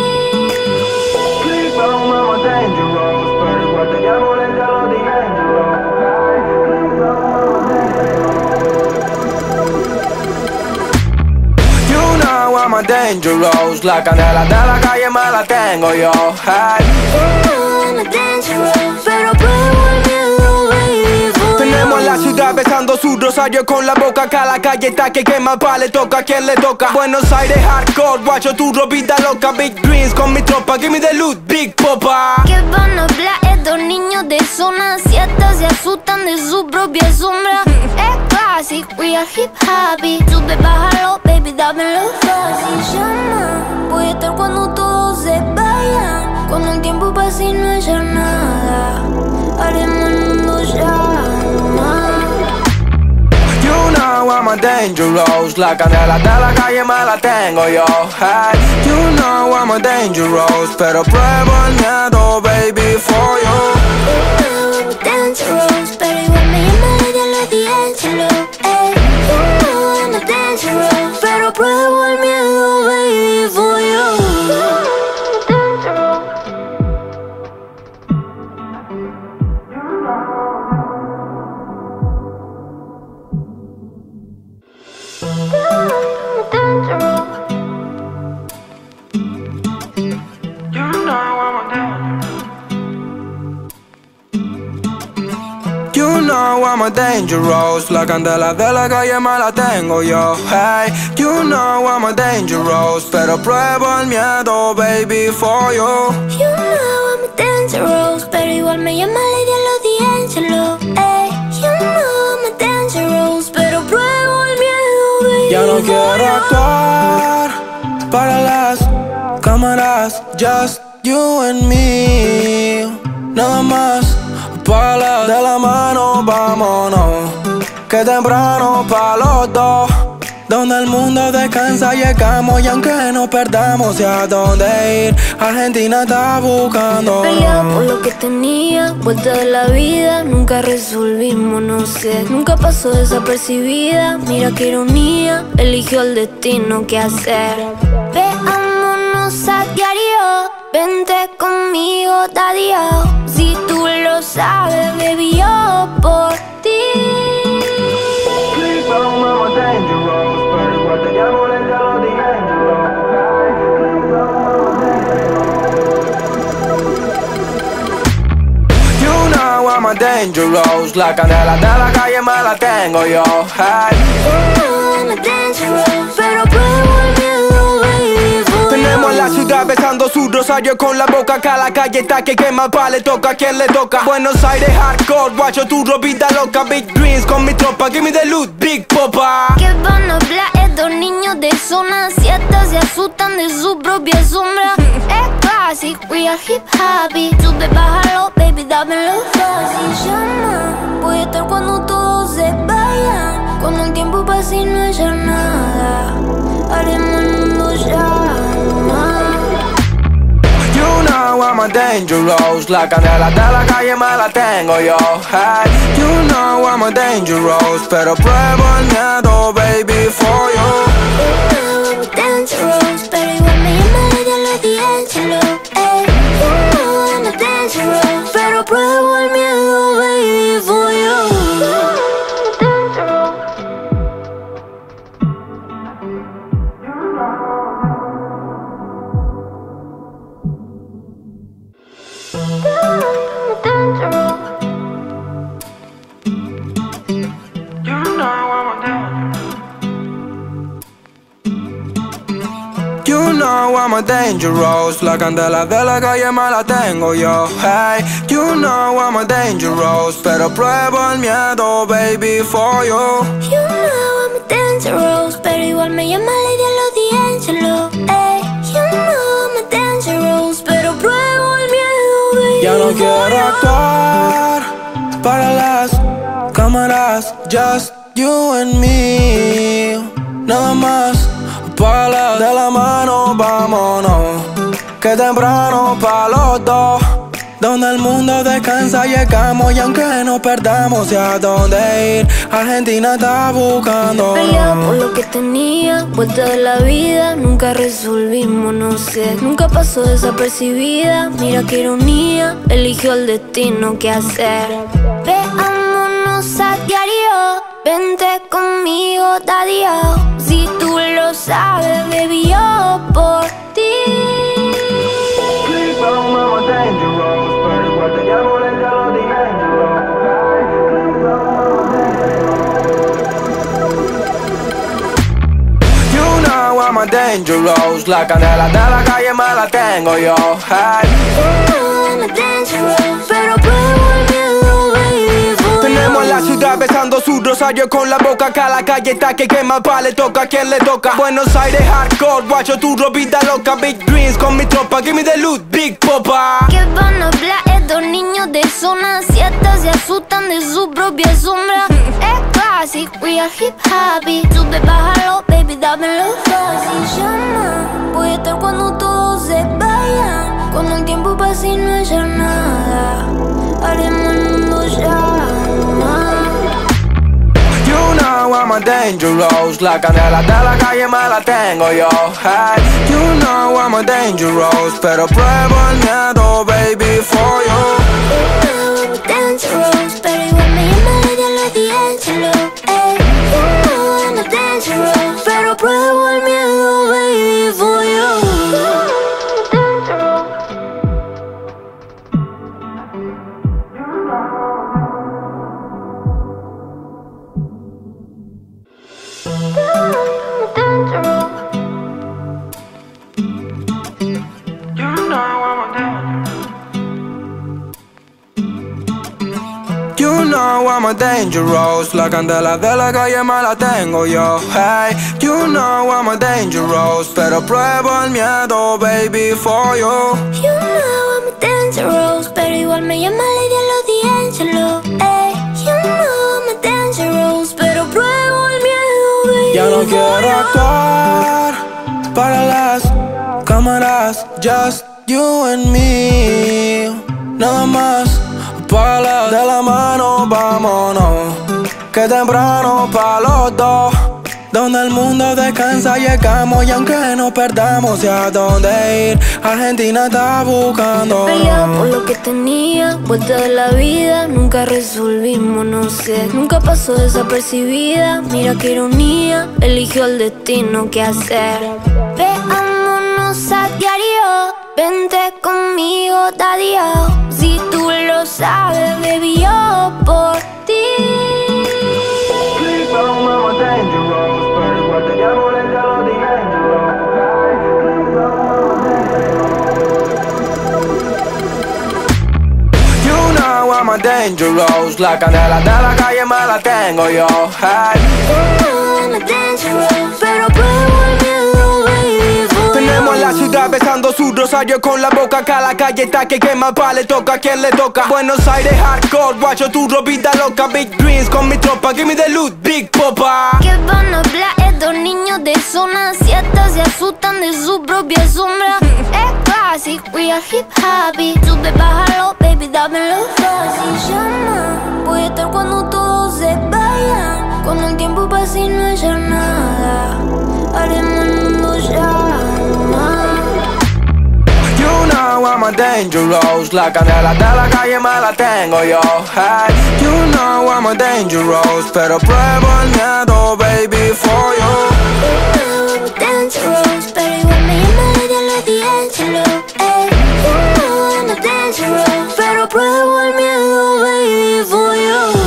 I'm a dangerous. La candela de la calle me la tengo yo. Hey. You know I'm a dangerous, pero pruebo el miedo, baby, for Tenemos you. la ciudad besando su rosario con la boca. Acá la calle está que quema pa' le toca a quien le toca. Buenos Aires hardcore, guacho tu ropita loca. Big dreams con mi tropa, give me the loot, Big Popa. ¿Qué van a hablar estos niños de zona siete? Se asustan de su propia sombra. Es classic, we are hip happy. Sube, bájalo, baby, dámelo fácil. Llama, voy a estar cuando todos se vayan. Cuando el tiempo pase y no haya nada, haremos el mundo llama. You know I'm a dangerous. La candela de la calle me la tengo yo. Hey. You know I'm a dangerous. Pero pruebo el miedo, baby, for you. You know I'm a dangerous, pero igual me llama Lady D'Angelo. Ey, you know I'm a dangerous, pero pruebo el miedo, baby, for you. You know I'm a dangerous. La candela de la calle me la tengo yo. Hey, you know I'm a dangerous. Pero pruebo el miedo, baby, for you. You know I'm a dangerous, pero igual me llama Lady D'Angelo. Ey, you know I'm a dangerous, pero pruebo el miedo, baby. Ya no quiero actuar para las cámaras, just you and me. Nada más, para de la mano, vámonos. Que temprano pa' los dos. Donde el mundo descansa llegamos y aunque nos perdamos, sé a dónde ir. Argentina está buscando. Peleaba por lo que tenía, vuelta de la vida, nunca resolvimos, no sé. Nunca pasó desapercibida, mira qué ironía, eligió el destino que hacer. Veámonos a diario, vente conmigo, daddy-o. Si tú lo sabes, baby, yo por ti. You know I'm a dangerous. La candela de la calle me la tengo yo. Hey. You know I'm a dangerous, pero pruebo el miedo, baby, for Tenemos you. la ciudad besando su rosario con la boca. Acá la calle está que quema pa' le toca a quien le toca. Buenos Aires hardcore, guacho tu ropita loca. Big dreams con mi tropa, give me the loot, Big Popa. ¿Qué van a hablar estos niños de zona siete? Se asustan de su propia sombra. Es classic, we are hip happy. Sube, bájalo, baby, dámelo fácil. Llama, voy a estar cuando todos se vayan. Cuando el tiempo pase y no haya nada, haremos el mundo llama. You know I'm a dangerous. La candela de la calle me la tengo yo. Hey. You know I'm a dangerous. Pero pruebo el miedo, baby, for you. You know I'm a dangerous, pero igual me llama Lady D'Angelo. Ey, you know I'm a dangerous, pero pruebo el miedo, baby, for you. You know I'm a dangerous. La candela de la calle me la tengo yo. Hey, you know I'm a dangerous. Pero pruebo el miedo, baby, for you. You know I'm a dangerous, pero igual me llama Lady D'Angelo. Hey, you know I'm a dangerous, pero pruebo el miedo, baby. Ya no quiero actuar para las cámaras, just you and me. Nada más, para de la mano, vámonos. Que temprano pa' los dos. Donde el mundo descansa llegamos. Y aunque nos perdamos, sé a dónde ir. Argentina está buscando. Peleaba por lo que tenía, vuelta de la vida. Nunca resolvimos, no sé. Nunca pasó desapercibida. Mira qué ironía, eligió el destino que hacer. Veámonos a diario. Vente conmigo, daddy. Si tú lo sabes, baby, yo por ti. You know I'm a dangerous. La candela de la calle me la tengo yo. Hey. You know I'm a dangerous, pero pruebo el miedo, baby, for Tenemos you. la ciudad besando su rosario con la boca. Acá la calle está que quema pa' le toca a quien le toca. Buenos Aires hardcore, guacho tu ropita loca. Big dreams con mi tropa, give me the loot, Big Popa. ¿Qué van a hablar estos niños de zona siete? Se asustan de su propia sombra. Es classic, we are hip happy. Sube, bájalo, baby, dámelo fácil. Llama, voy a estar cuando todos se vayan. Cuando el tiempo pase y no haya nada, haremos el mundo llama. You know I'm a dangerous. La candela de la calle me la tengo yo. Hey. You know I'm a dangerous. Pero pruebo el miedo, baby, for you. You know I'm a dangerous, pero igual me llama Lady D'Angelo. Ey, you know I'm a dangerous, pero pruebo el miedo, baby, for you. You know I'm a dangerous. La candela de la calle me la tengo yo. Hey, you know I'm a dangerous. Pero pruebo el miedo, baby, for you. You know I'm a dangerous, pero igual me llama Lady D'Angelo. Ey, you know I'm a dangerous, pero pruebo el miedo, baby. Ya no quiero actuar para las cámaras, just you and me. Nada más, para de la mano, vámonos. Que temprano pa' los dos. Donde el mundo descansa llegamos. Y aunque nos perdamos, sé a dónde ir. Argentina está buscando. Peleaba por lo que tenía, vuelta de la vida. Nunca resolvimos, no sé. Nunca pasó desapercibida. Mira qué ironía, eligió el destino que hacer. Veámonos a diario. Vente conmigo, daddy. Si tú lo sabes, baby, yo por ti. You know I'm a dangerous. La candela de la calle me la tengo yo. Hey. You know I'm a dangerous, pero pruebo el miedo, baby, for Tenemos you. la ciudad besando su rosario con la boca. Acá la calle está que quema pa' le toca a quien le toca. Buenos Aires hardcore, guacho tu ropita loca. Big dreams con mi tropa, give me the loot, Big Popa. ¿Qué van a hablar estos niños de zona siete? Se asustan de su propia sombra. Es classic, we are hip happy. Sube, bájalo, baby, dámelo fácil. Llama, voy a estar cuando todos se vayan. Cuando el tiempo pase y no haya nada, haremos el mundo llama. You know I'm a dangerous. La candela de la calle me la tengo yo. Hey. You know I'm a dangerous. Pero pruebo el miedo, baby, for you. You know I'm a dangerous, pero igual me llama Lady D'Angelo. Ey, you know I'm a dangerous, pero pruebo el miedo, baby, for you.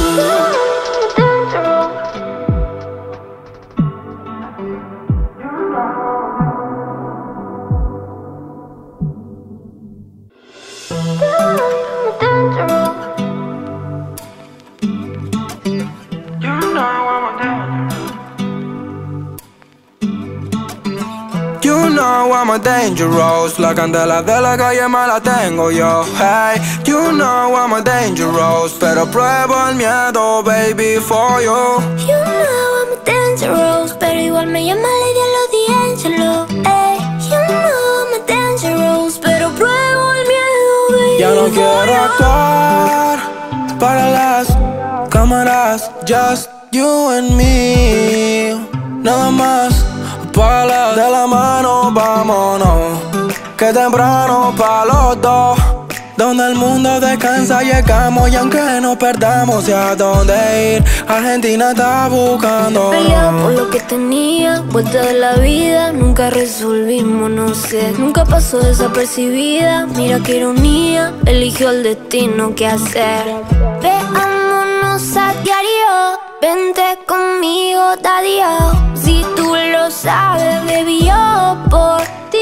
you know I'm a dangerous. La candela de la calle me la tengo yo. Hey, you know I'm a dangerous. Pero pruebo el miedo, baby, for you. You know I'm a dangerous, pero igual me llama Lady D'Angelo. Hey, you know I'm a dangerous, pero pruebo el miedo, baby. Ya no quiero actuar para las cámaras, just you and me. Nada más, para de la mano, vámonos. Que temprano pa' los dos, donde el mundo descansa llegamos. Y aunque nos perdamos, sé a dónde ir. Argentina está buscando. Peleaba por lo que tenía, vuelta de la vida. Nunca resolvimos, no sé. Nunca pasó desapercibida. Mira qué ironía, eligió el destino, qué hacer. Veámonos a diario, vente conmigo, daddy. Si tú lo sabes, baby, yo por ti.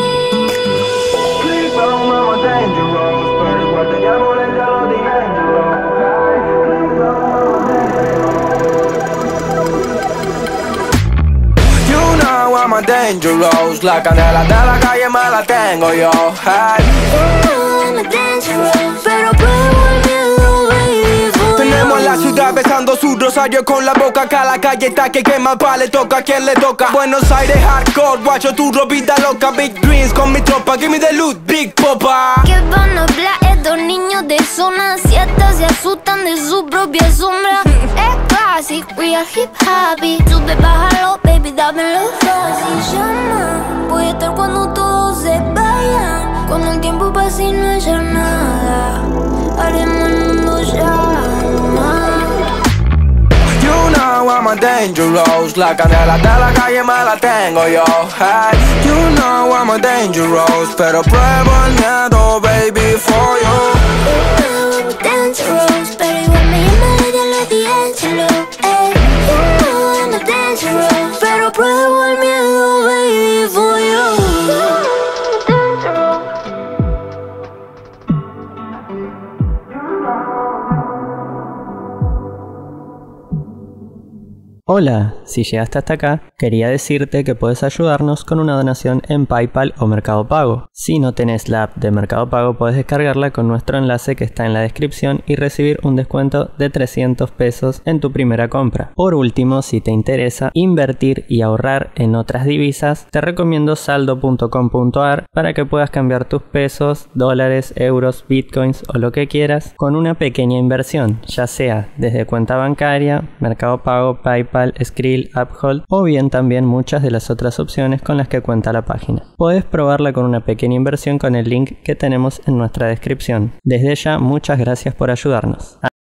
I'm a dangerous. La candela de la calle me la tengo yo. Hey. You know I'm a dangerous, pero pruebo el miedo, baby, for Tenemos you. la ciudad besando su rosario con la boca. Acá la calle está que quema pa' le toca a quien le toca. Buenos Aires hardcore, guacho tu ropita loca. Big dreams con mi tropa, give me the loot, big popa. ¿Qué van a hablar estos niños de zona siete? Se asustan de su propia sombra. Es classic, we are hip happy. Sube, bájalo, baby, dámelo fácil. Llama, voy a estar cuando todos se vayan. Cuando el tiempo pase y no haya nada, haremos el mundo llama. You know I'm a dangerous. La candela de la calle me la tengo yo. Hey, you know I'm a dangerous. Pero pruebo el miedo, baby, for you. You know I'm dangerous, pero igual me llama Lady D'Angelo. Ey, you know I'm dangerous, pero pruebo el miedo, baby, for you. Hola, si llegaste hasta acá, quería decirte que puedes ayudarnos con una donación en PayPal o Mercado Pago. Si no tenés la app de Mercado Pago, puedes descargarla con nuestro enlace que está en la descripción y recibir un descuento de trescientos pesos en tu primera compra. Por último, si te interesa invertir y ahorrar en otras divisas, te recomiendo saldo punto com punto ar para que puedas cambiar tus pesos, dólares, euros, bitcoins o lo que quieras con una pequeña inversión, ya sea desde cuenta bancaria, Mercado Pago, PayPal, Skrill, Uphold o bien también muchas de las otras opciones con las que cuenta la página. Puedes probarla con una pequeña inversión con el link que tenemos en nuestra descripción. Desde ya, muchas gracias por ayudarnos.